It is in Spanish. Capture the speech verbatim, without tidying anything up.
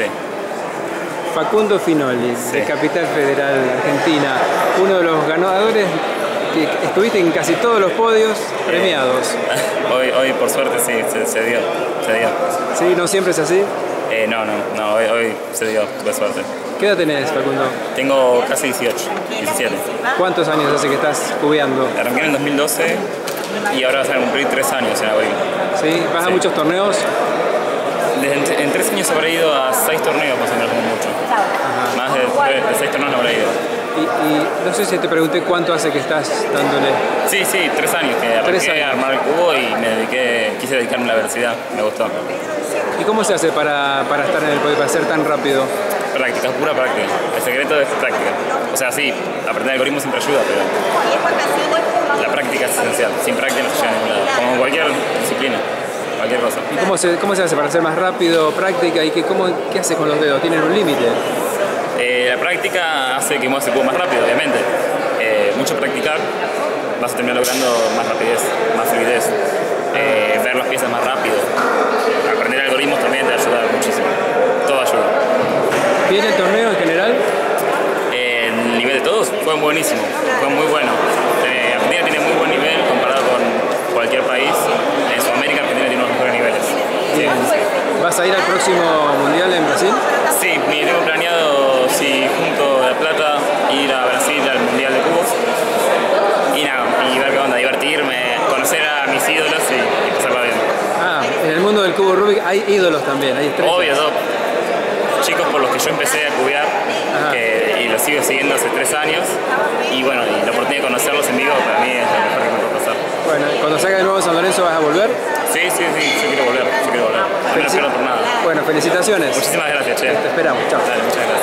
Sí. Facundo Finoli, Sí. de Capital Federal, Argentina, uno de los ganadores que estuviste en casi todos los podios premiados. Eh, hoy, hoy, por suerte, sí, se, se dio. Se dio. ¿Sí? ¿No siempre es así? Eh, no, no, no, hoy, hoy se dio, tuve suerte. ¿Qué edad tenés, Facundo? Tengo casi dieciocho, diecisiete. ¿Cuántos años hace que estás cubeando? Arranqué en el dos mil doce y ahora vas a cumplir tres años en abril. ¿Sí? ¿Vas a Sí. muchos torneos? Desde, en tres años habré ido a seis torneos más o menos, como mucho. Ajá. Más de, de seis torneos no habré ido. Y, y no sé si te pregunté cuánto hace que estás dándole. Sí, sí, tres años que arranqué Tres años. a armar el cubo y me dediqué, quise dedicarme a la velocidad, me gustó. ¿Y cómo se hace para, para estar en el podio, para ser tan rápido? Práctica, pura práctica. El secreto es práctica. O sea, sí, aprender algoritmo siempre ayuda, pero la práctica es esencial. Sin práctica no se llega a ningún lado. Como cualquier disciplina, cualquier cosa. ¿Y cómo se, cómo se hace para ser más rápido, práctica? ¿Y qué, cómo, qué hace con los dedos? ¿Tienen un límite? Eh, la práctica hace que muevas el cubo más rápido, obviamente. Eh, mucho practicar, vas a terminar logrando más rapidez, más fluidez. Eh, ver las piezas más rápido. Aprender algoritmos también te ayuda muchísimo. Todo ayuda. ¿Bien el torneo en general? Eh, el nivel de todos fue buenísimo, fue muy bueno. Eh, Argentina tiene muy buen nivel comparado con cualquier país. En Sudamérica Argentina tiene unos mejores niveles. Sí. Bien. ¿Vas a ir al próximo mundial en Brasil? Sí, me tengo planeado, si junto la plata, ir a Brasil al mundial de cubos. Y nada, y ver qué onda, divertirme, conocer a mis ídolos y, y pasarla bien. Ah, en el mundo del cubo Rubik hay ídolos también, hay estrellas. Obvio, dos chicos por los que yo empecé a cubear que, y los sigo siguiendo hace tres años. Y bueno, y la oportunidad de conocerlos en vivo para mí es lo mejor que me puede pasar. Bueno, cuando salga de nuevo San Lorenzo, ¿vas a volver? Sí, sí, sí, yo quiero volver, yo quiero volver. No me lo pierdo por nada. Bueno, felicitaciones. Muchísimas gracias, che. Te esperamos, chao. Dale, muchas gracias.